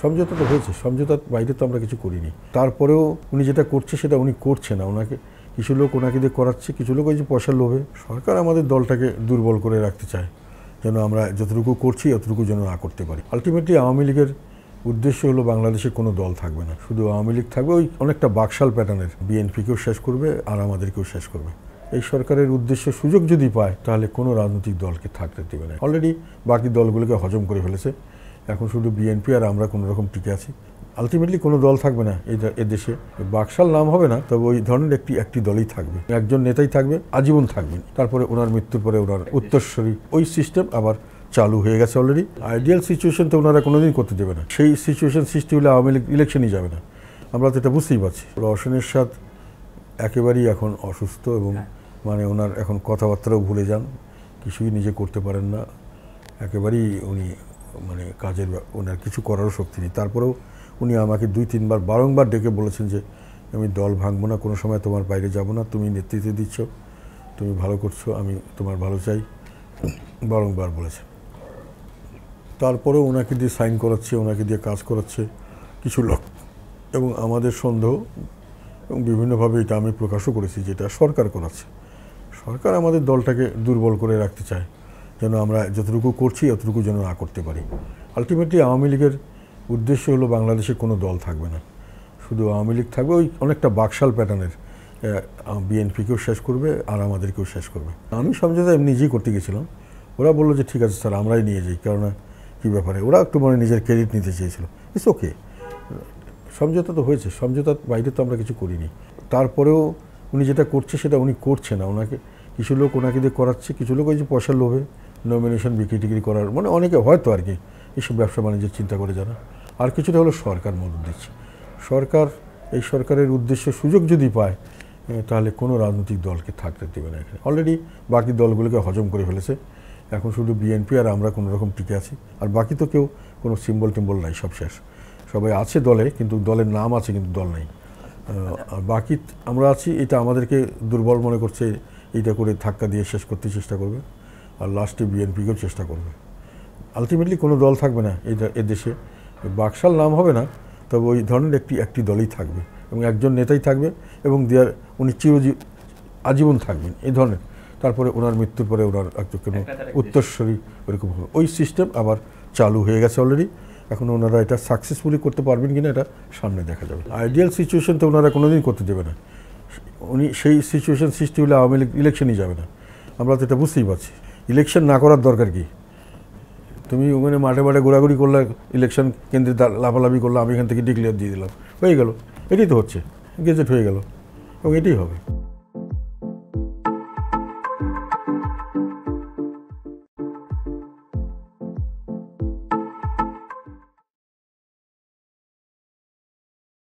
সমঝোতা তো হয়েছে, সমঝোতার বাইরে তো আমরা কিছু করিনি। তারপরেও উনি যেটা করছে সেটা উনি করছে না। ওনাকে কিছু লোক ওনাকে দিয়ে করাচ্ছে, কিছু লোক ওই যে পয়সার লোভে। সরকার আমাদের দলটাকে দুর্বল করে রাখতে চায়, যেন আমরা যতটুকু করছি অতটুকু যেন না করতে পারি। আলটিমেটলি আওয়ামী লীগের উদ্দেশ্য হলো বাংলাদেশে কোনো দল থাকবে না, শুধু আওয়ামী লীগ থাকবে। ওই অনেকটা বাকশাল প্যাটার্নের, বিএনপিকেও শেষ করবে আর আমাদেরকেও শেষ করবে। এই সরকারের উদ্দেশ্য সুযোগ যদি পায় তাহলে কোনো রাজনৈতিক দলকে থাকতে দেবে না। অলরেডি বাকি দলগুলোকে হজম করে ফেলেছে, এখন শুধু বিএনপি আর আমরা কোনো রকম টিকে আছি। আলটিমেটলি কোনো দল থাকবে না এই দেশে। বাকশাল নাম হবে না, তবে ওই ধরনের একটি দলই থাকবে, একজন নেতাই থাকবে, আজীবন থাকবেন। তারপরে ওনার মৃত্যুর পরে ওনার উত্তরসূরি ওই সিস্টেম আবার চালু হয়ে গেছে অলরেডি। আইডিয়াল সিচুয়েশন তো ওনারা কোনোদিন করতে দেবে না। সেই সিচুয়েশন সৃষ্টি হলে আওয়ামী লীগ ইলেকশনই যাবে না, আমরা তো এটা বুঝতেই পারছি। রওশন এরশাদ একেবারেই এখন অসুস্থ এবং মানে ওনার এখন কথাবার্তাও ভুলে যান, কিছুই নিজে করতে পারেন না, একেবারেই উনি মানে কাজের ওনার কিছু করারও শক্তি নেই। তারপরেও উনি আমাকে 2-3 বার বারংবার ডেকে বলেছেন যে আমি দল ভাঙবো না, কোনো সময় তোমার বাইরে যাব না, তুমি নেতৃত্ব দিচ্ছ, তুমি ভালো করছো, আমি তোমার ভালো চাই, বারংবার বলেছে। তারপরেও ওনাকে দিয়ে সাইন করাচ্ছে, ওনাকে দিয়ে কাজ করাচ্ছে কিছু লোক, এবং আমাদের সন্দেহ এবং বিভিন্নভাবে এটা আমি প্রকাশও করেছি যেটা সরকার করাচ্ছে। সরকার আমাদের দলটাকে দুর্বল করে রাখতে চায়, যেন আমরা যতটুকু করছি অতটুকু যেন না করতে পারি। আলটিমেটলি আওয়ামী লীগের উদ্দেশ্য হলো বাংলাদেশে কোনো দল থাকবে না, শুধু আওয়ামী লীগ থাকবে। ওই অনেকটা বাকশাল প্যাটার্নের, বিএনপিকেও শেষ করবে আর আমাদেরকেও শেষ করবে। আমি সমঝোতা এমনি নিজেই করতে গেছিলাম, ওরা বললো যে ঠিক আছে স্যার আমরাই নিয়ে যাই, কেননা কী ব্যাপারে, ওরা একটু মানে নিজের ক্রেডিট নিতে চেয়েছিল। ইটস ওকে, সমঝোতা তো হয়েছে, সমঝোতার বাইরে তো আমরা কিছু করিনি। তারপরেও উনি যেটা করছে সেটা উনি করছে না। ওনাকে কিছু লোক ওনাকে দিয়ে করাচ্ছে, কিছু লোক ওই যে পয়সার লোভে নমিনেশন বিক্রি টিক্রি করার, মানে অনেকে হয়তো আর কি এইসব ব্যবসা বাণিজ্যের চিন্তা করে যারা। আর কিছুটা হলো সরকার মদত দিচ্ছে। এই সরকারের উদ্দেশ্য সুযোগ যদি পায় তাহলে কোনো রাজনৈতিক দলকে থাকতে দেবে না এখানে। অলরেডি বাকি দলগুলোকে হজম করে ফেলেছে, এখন শুধু বিএনপি আর আমরা কোনো রকম টিকে আছি। আর বাকি তো কেউ কোনো সিম্বল টিম্বল নাই, সব শেষ। সবাই আছে দলে, কিন্তু দলের নাম আছে কিন্তু দল নাই। আর বাকি আমরা আছি, এটা আমাদেরকে দুর্বল মনে করছে, এইটা করে ধাক্কা দিয়ে শেষ করতে চেষ্টা করবে, আর লাস্টে বিএনপিকেও চেষ্টা করবে। আলটিমেটলি কোনো দল থাকবে না এ দেশে। বাকশাল নাম হবে না, তবে ওই ধরনের একটি দলই থাকবে, এবং একজন নেতাই থাকবে, এবং উনি আজীবন থাকবেন এই ধরনের। তারপরে ওনার মৃত্যুর পরে ওনার কোনো উত্তরসূরি ওরকম ওই সিস্টেম আবার চালু হয়ে গেছে অলরেডি। এখন ওনারা এটা সাকসেসফুলি করতে পারবেন কিনা এটা সামনে দেখা যাবে। আইডিয়াল সিচুয়েশন তো ওনারা কোনোদিন করতে দেবে না। উনি সেই সিচুয়েশন সৃষ্টি হলে আওয়ামী লীগ ইলেকশনই যাবে না, আমরা তো এটা বুঝতেই পারছি। ইলেকশন না করার দরকার কি? তুমি ওখানে মাঠে মাঠে ঘোরাঘুরি করলে, ইলেকশন কেন্দ্রে লাফালাফি করলে, আমি এখান থেকে ডিক্লেয়ার দিয়ে দিলাম, হয়ে গেল। এটাই তো হচ্ছে, গেজেট হয়ে গেল, এবং এটাই হবে।